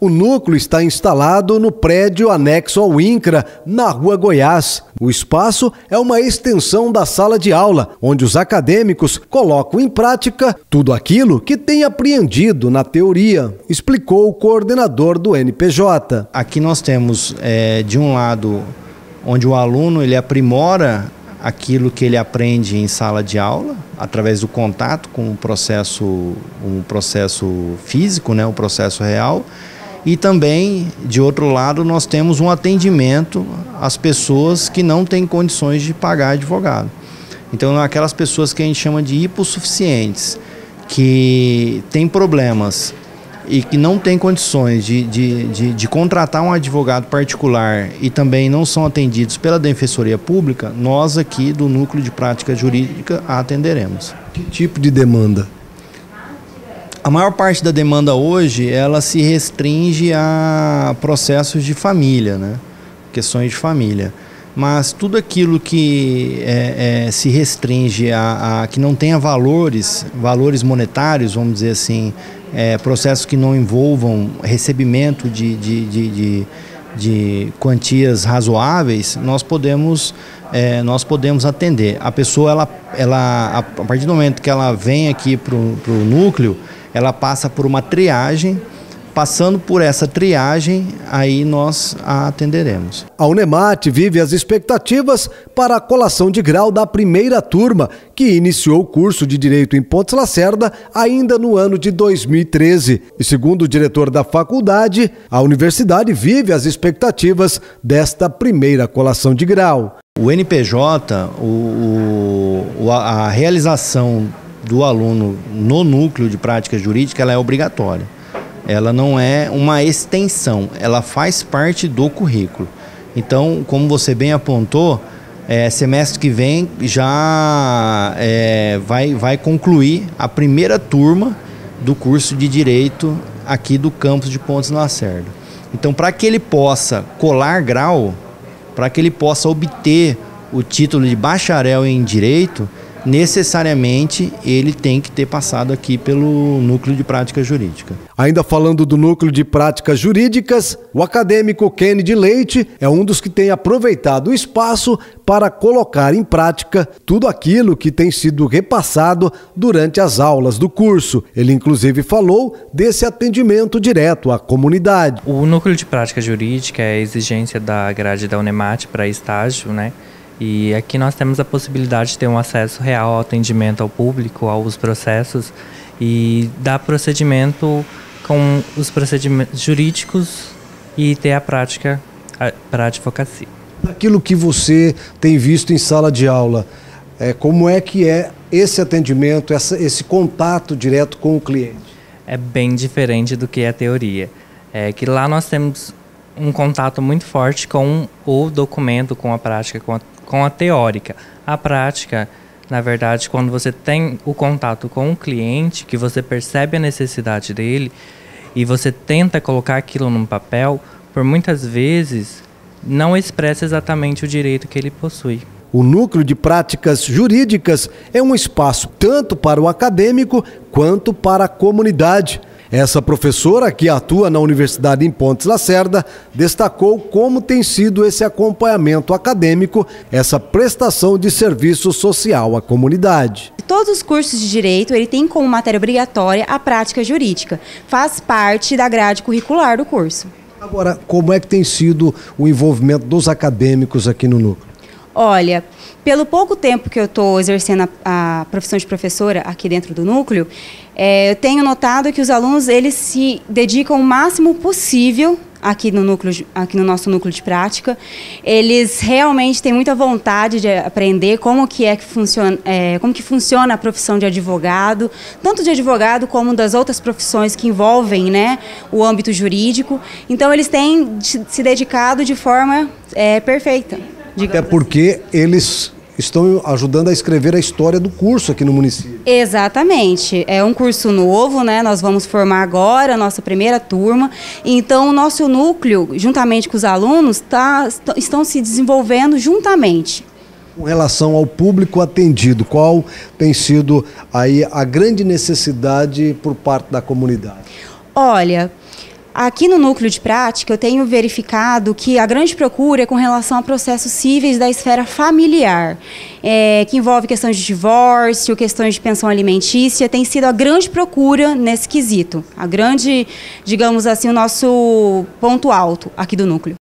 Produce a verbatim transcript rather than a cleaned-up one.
O núcleo está instalado no prédio anexo ao INCRA, na Rua Goiás. O espaço é uma extensão da sala de aula, onde os acadêmicos colocam em prática tudo aquilo que têm aprendido na teoria, explicou o coordenador do N P J. Aqui nós temos, é, de um lado, onde o aluno ele aprimora aquilo que ele aprende em sala de aula, através do contato com o processo, um processo físico, né, um processo real. E também, de outro lado, nós temos um atendimento às pessoas que não têm condições de pagar advogado. Então, aquelas pessoas que a gente chama de hipossuficientes, que têm problemas e que não têm condições de, de, de, de contratar um advogado particular e também não são atendidos pela Defensoria Pública, nós aqui do Núcleo de Prática Jurídica a atenderemos. Que tipo de demanda? A maior parte da demanda hoje, ela se restringe a processos de família, né? Questões de família. Mas tudo aquilo que é, é, se restringe a, a que não tenha valores, valores monetários, vamos dizer assim, é, processos que não envolvam recebimento de, de, de, de, de quantias razoáveis, nós podemos, é, nós podemos atender. A pessoa, ela, ela, a partir do momento que ela vem aqui para o núcleo, ela passa por uma triagem. Passando por essa triagem, aí nós a atenderemos. A Unemat vive as expectativas para a colação de grau da primeira turma, que iniciou o curso de Direito em Pontes Lacerda ainda no ano de dois mil e treze. E segundo o diretor da faculdade, a universidade vive as expectativas desta primeira colação de grau. O N P J, o, o, a realização do aluno no núcleo de prática jurídica, ela é obrigatória. Ela não é uma extensão, ela faz parte do currículo. Então, como você bem apontou, é, semestre que vem já é, vai, vai concluir a primeira turma do curso de Direito aqui do campus de Pontes Lacerda. Então, para que ele possa colar grau, para que ele possa obter o título de bacharel em Direito, necessariamente ele tem que ter passado aqui pelo Núcleo de Prática Jurídica. Ainda falando do Núcleo de Práticas Jurídicas, o acadêmico Kennedy Leite é um dos que tem aproveitado o espaço para colocar em prática tudo aquilo que tem sido repassado durante as aulas do curso. Ele inclusive falou desse atendimento direto à comunidade. O Núcleo de Prática Jurídica é a exigência da grade da Unemat para estágio, né? E aqui nós temos a possibilidade de ter um acesso real ao atendimento ao público, aos processos e dar procedimento com os procedimentos jurídicos e ter a prática para a advocacia. Aquilo que você tem visto em sala de aula, é, como é que é esse atendimento, essa, esse contato direto com o cliente? É bem diferente do que a teoria. É que lá nós temos um contato muito forte com o documento, com a prática, com a com a teórica. A prática, na verdade, quando você tem o contato com o cliente, que você percebe a necessidade dele e você tenta colocar aquilo num papel, por muitas vezes não expressa exatamente o direito que ele possui. O Núcleo de Práticas Jurídicas é um espaço tanto para o acadêmico quanto para a comunidade. Essa professora, que atua na Universidade em Pontes Lacerda, destacou como tem sido esse acompanhamento acadêmico, essa prestação de serviço social à comunidade. Todos os cursos de Direito, ele tem como matéria obrigatória a prática jurídica. Faz parte da grade curricular do curso. Agora, como é que tem sido o envolvimento dos acadêmicos aqui no núcleo? Olha, pelo pouco tempo que eu estou exercendo a, a profissão de professora aqui dentro do núcleo, é, eu tenho notado que os alunos eles se dedicam o máximo possível aqui no, núcleo, aqui no nosso núcleo de prática. Eles realmente têm muita vontade de aprender como que é que funciona, é, como que funciona a profissão de advogado, tanto de advogado como das outras profissões que envolvem, né, o âmbito jurídico. Então, eles têm se dedicado de forma é, perfeita. Até porque eles estão ajudando a escrever a história do curso aqui no município. Exatamente. É um curso novo, né? Nós vamos formar agora a nossa primeira turma. Então, o nosso núcleo, juntamente com os alunos, tá, estão se desenvolvendo juntamente. Com relação ao público atendido, qual tem sido aí a grande necessidade por parte da comunidade? Olha, Aqui no núcleo de prática, eu tenho verificado que a grande procura é com relação a processos cíveis da esfera familiar, é, que envolve questões de divórcio, questões de pensão alimentícia, tem sido a grande procura nesse quesito, a grande, digamos assim, o nosso ponto alto aqui do núcleo.